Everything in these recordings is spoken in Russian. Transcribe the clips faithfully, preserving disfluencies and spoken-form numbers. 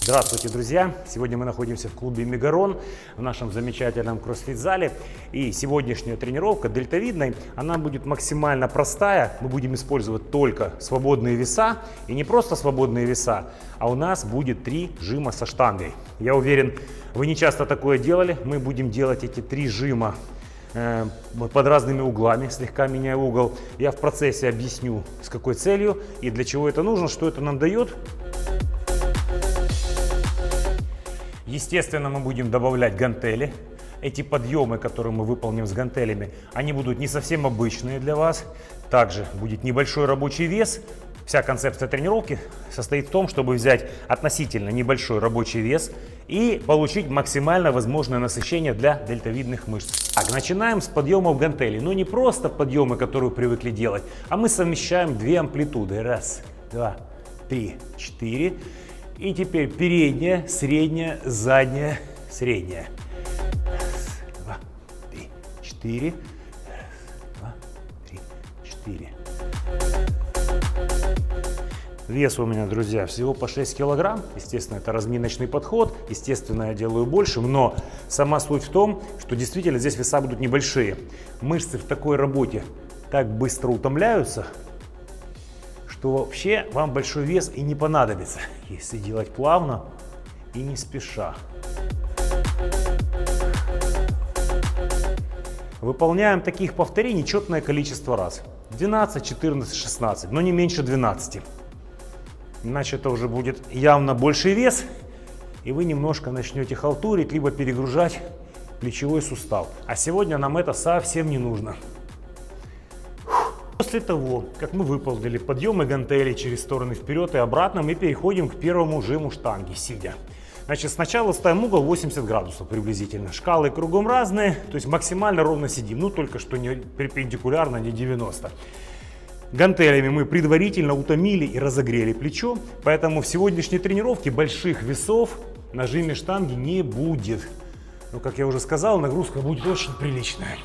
Здравствуйте, друзья! Сегодня мы находимся в клубе Мегарон, в нашем замечательном кроссфит-зале. И сегодняшняя тренировка дельтовидной, она будет максимально простая. Мы будем использовать только свободные веса. И не просто свободные веса, а у нас будет три жима со штангой. Я уверен, вы не часто такое делали. Мы будем делать эти три жима э, под разными углами, слегка меняя угол. Я в процессе объясню, с какой целью и для чего это нужно, что это нам дает. Естественно, мы будем добавлять гантели. Эти подъемы, которые мы выполним с гантелями, они будут не совсем обычные для вас. Также будет небольшой рабочий вес. Вся концепция тренировки состоит в том, чтобы взять относительно небольшой рабочий вес и получить максимально возможное насыщение для дельтовидных мышц. Так, начинаем с подъемов гантелей. Но не просто подъемы, которые вы привыкли делать, а мы совмещаем две амплитуды. Раз, два, три, четыре. И теперь передняя, средняя, задняя, средняя. Раз, два, три, четыре. Раз, два, три, четыре. Вес у меня, друзья, всего по шесть килограмм. Естественно, это разминочный подход. Естественно, я делаю больше, но сама суть в том, что действительно здесь веса будут небольшие. Мышцы в такой работе так быстро утомляются, что вообще вам большой вес и не понадобится, если делать плавно и не спеша. Выполняем таких повторений четное количество раз. двенадцать, четырнадцать, шестнадцать, но не меньше двенадцати. Иначе это уже будет явно больший вес, и вы немножко начнете халтурить, либо перегружать плечевой сустав. А сегодня нам это совсем не нужно. После того, как мы выполнили подъемы гантелей через стороны вперед и обратно, мы переходим к первому жиму штанги, сидя. Значит, сначала ставим угол восемьдесят градусов приблизительно. Шкалы кругом разные, то есть максимально ровно сидим, ну только что не перпендикулярно, не девяносто. Гантелями мы предварительно утомили и разогрели плечо, поэтому в сегодняшней тренировке больших весов на жиме штанги не будет. Но, как я уже сказал, нагрузка будет очень приличная.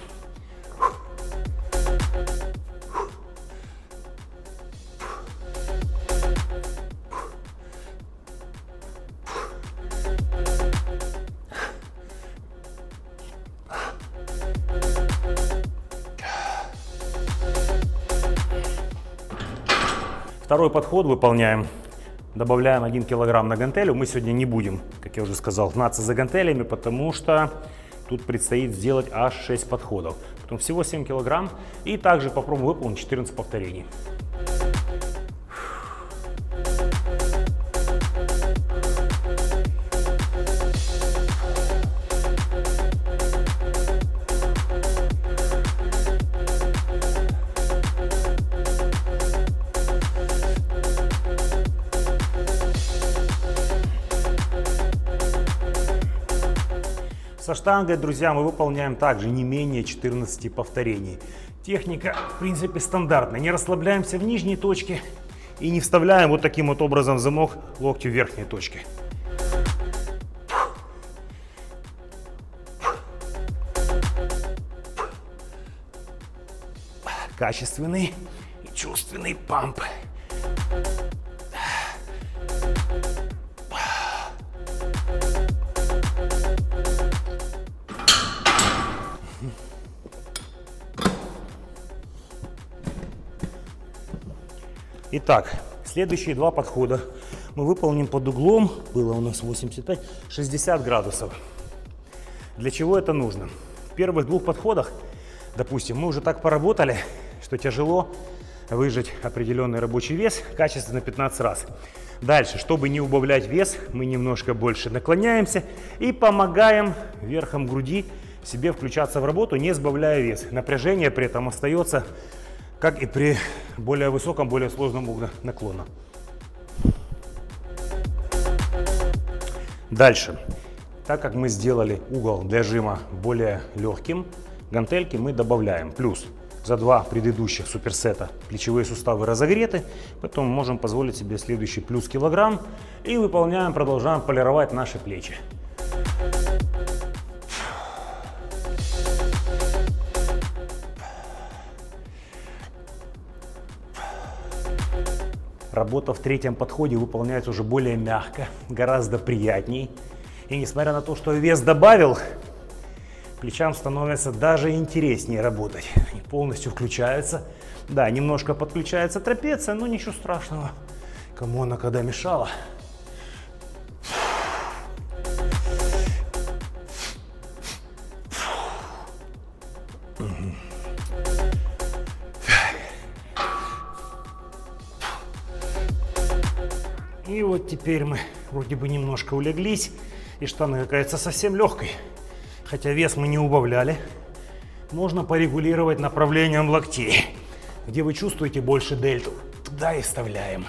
Второй подход выполняем. Добавляем один килограмм на гантелю. Мы сегодня не будем, как я уже сказал, гнаться за гантелями, потому что тут предстоит сделать аж шесть подходов. Потом всего семь килограмм. И также попробуем выполнить четырнадцать повторений. Со штангой, друзья, мы выполняем также не менее четырнадцати повторений. Техника, в принципе, стандартная. Не расслабляемся в нижней точке и не вставляем вот таким вот образом в замок локти в верхней точке. Качественный и чувственный памп. Итак, следующие два подхода мы выполним под углом, было у нас восемьдесят пять, шестьдесят градусов. Для чего это нужно? В первых двух подходах, допустим, мы уже так поработали, что тяжело выжать определенный рабочий вес качественно пятнадцать раз. Дальше, чтобы не убавлять вес, мы немножко больше наклоняемся и помогаем верхом груди себе включаться в работу, не сбавляя вес. Напряжение при этом остается, как и при более высоком, более сложном угле наклона. Дальше. Так как мы сделали угол для жима более легким, гантельки мы добавляем. Плюс за два предыдущих суперсета плечевые суставы разогреты, поэтому можем позволить себе следующий плюс килограмм и выполняем, продолжаем полировать наши плечи. Работа в третьем подходе выполняется уже более мягко, гораздо приятней. И несмотря на то, что вес добавил, плечам становится даже интереснее работать. Они полностью включаются. Да, немножко подключается трапеция, но ничего страшного. Кому она когда мешала? И вот теперь мы вроде бы немножко улеглись, и штанга кажется совсем легкой. Хотя вес мы не убавляли. Можно порегулировать направлением локтей. Где вы чувствуете больше дельту, туда и вставляем.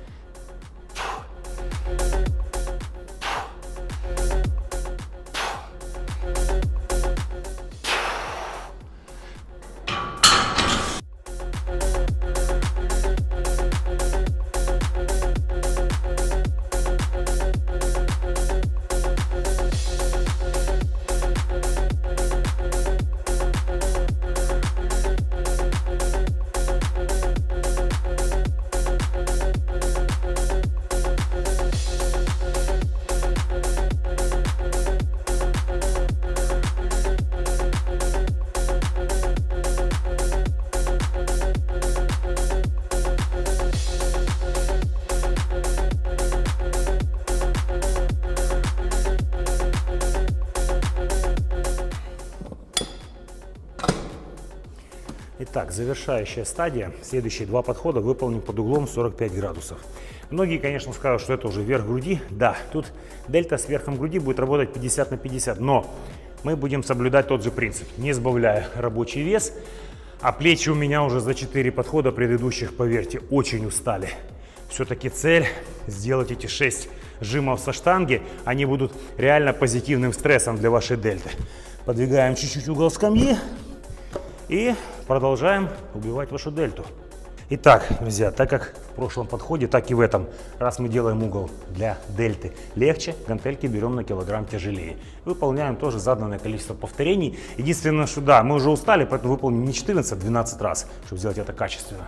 Итак, завершающая стадия. Следующие два подхода выполним под углом сорок пять градусов. Многие, конечно, скажут, что это уже верх груди. Да, тут дельта с верхом груди будет работать пятьдесят на пятьдесят, но мы будем соблюдать тот же принцип, не сбавляя рабочий вес. А плечи у меня уже за четыре подхода предыдущих, поверьте, очень устали. Все-таки цель сделать эти шесть жимов со штанги, они будут реально позитивным стрессом для вашей дельты. Подвигаем чуть-чуть угол скамьи и продолжаем убивать вашу дельту. Итак, друзья, так как в прошлом подходе, так и в этом, раз мы делаем угол для дельты легче, гантельки берем на килограмм тяжелее. Выполняем тоже заданное количество повторений. Единственное, что да, мы уже устали, поэтому выполним не четырнадцать, а двенадцать раз, чтобы сделать это качественно.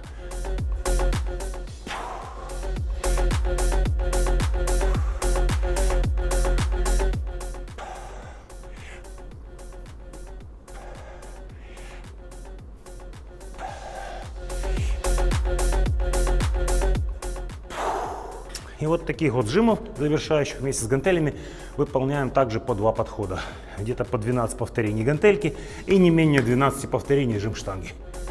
И вот таких вот жимов, завершающих вместе с гантелями, выполняем также по два подхода. Где-то по двенадцать повторений гантельки и не менее двенадцати повторений жим штанги.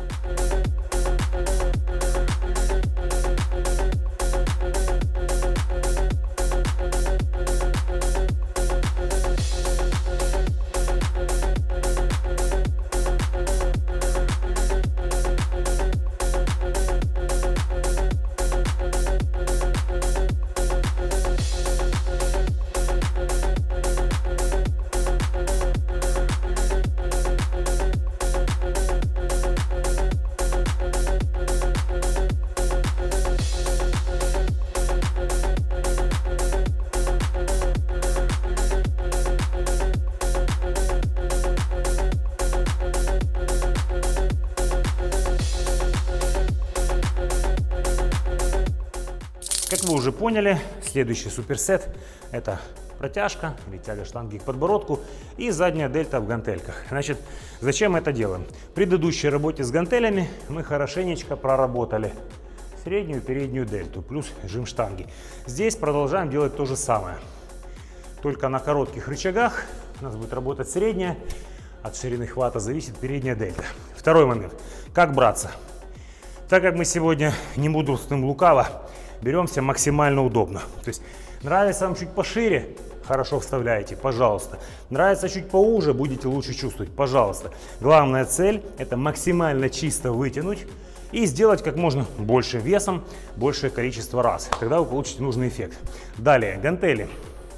Как вы уже поняли, следующий суперсет – это протяжка или тяга штанги к подбородку и задняя дельта в гантельках. Значит, зачем мы это делаем? В предыдущей работе с гантелями мы хорошенечко проработали среднюю и переднюю дельту плюс жим штанги. Здесь продолжаем делать то же самое. Только на коротких рычагах у нас будет работать средняя, от ширины хвата зависит передняя дельта. Второй момент. Как браться? Так как мы сегодня не мудрствуем лукаво, беремся максимально удобно. То есть нравится вам чуть пошире, хорошо вставляете, пожалуйста. Нравится чуть поуже, будете лучше чувствовать, пожалуйста. Главная цель – это максимально чисто вытянуть и сделать как можно больше весом, большее количество раз. Тогда вы получите нужный эффект. Далее, гантели.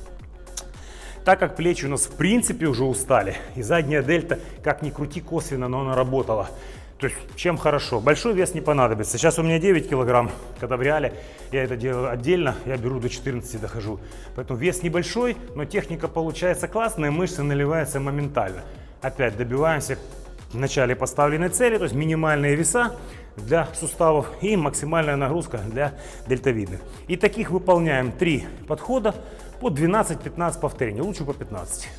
Так как плечи у нас в принципе уже устали, и задняя дельта, как ни крути, косвенно, но она работала. То есть, чем хорошо? Большой вес не понадобится. Сейчас у меня девять килограмм, когда в реале я это делаю отдельно, я беру до четырнадцати, дохожу. Поэтому вес небольшой, но техника получается классная, мышцы наливаются моментально. Опять добиваемся в начале поставленной цели, то есть минимальные веса, для суставов и максимальная нагрузка для дельтовидных. И таких выполняем три подхода по двенадцать-пятнадцать повторений, лучше по пятнадцать.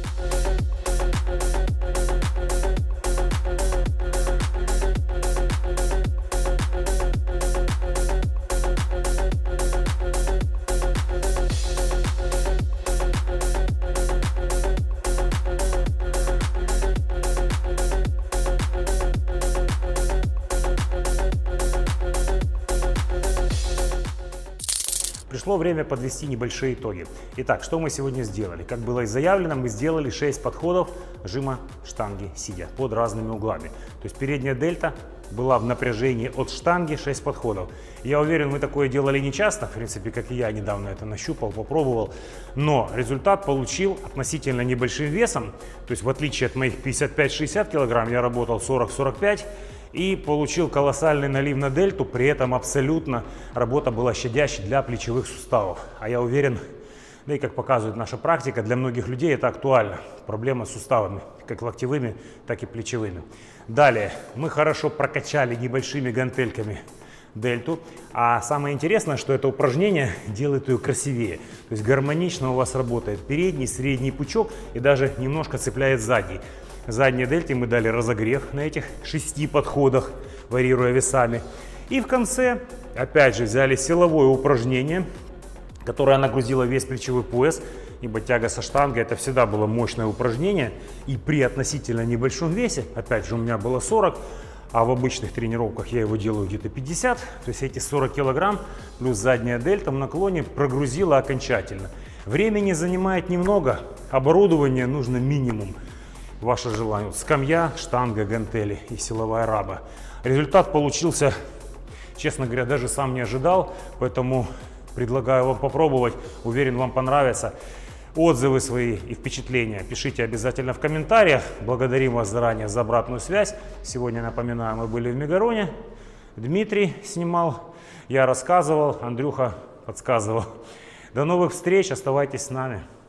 Пришло время подвести небольшие итоги. Итак, что мы сегодня сделали? Как было и заявлено, мы сделали шесть подходов жима штанги сидя под разными углами. То есть передняя дельта была в напряжении от штанги, шесть подходов. Я уверен, мы такое делали не часто, в принципе, как и я недавно это нащупал, попробовал. Но результат получил относительно небольшим весом. То есть в отличие от моих пятьдесят пять-шестьдесят килограмм, я работал сорок-сорок пять. И получил колоссальный налив на дельту, при этом абсолютно работа была щадящей для плечевых суставов. А я уверен, да и как показывает наша практика, для многих людей это актуально. Проблема с суставами, как локтевыми, так и плечевыми. Далее, мы хорошо прокачали небольшими гантельками дельту. А самое интересное, что это упражнение делает ее красивее. То есть гармонично у вас работает передний, средний пучок и даже немножко цепляет задний. Задней дельте мы дали разогрев на этих шести подходах, варьируя весами. И в конце, опять же, взяли силовое упражнение, которое нагрузило весь плечевой пояс, ибо тяга со штангой это всегда было мощное упражнение. И при относительно небольшом весе, опять же, у меня было сорок, а в обычных тренировках я его делаю где-то пятьдесят, то есть эти сорок килограмм плюс задняя дельта в наклоне прогрузила окончательно. Времени занимает немного, оборудование нужно минимум. Ваше желание. Скамья, штанга, гантели и силовая раба. Результат получился, честно говоря, даже сам не ожидал, поэтому предлагаю вам попробовать. Уверен, вам понравится. Отзывы свои и впечатления пишите обязательно в комментариях. Благодарим вас заранее за обратную связь. Сегодня, напоминаю, мы были в Мегароне. Дмитрий снимал, я рассказывал, Андрюха подсказывал. До новых встреч, оставайтесь с нами.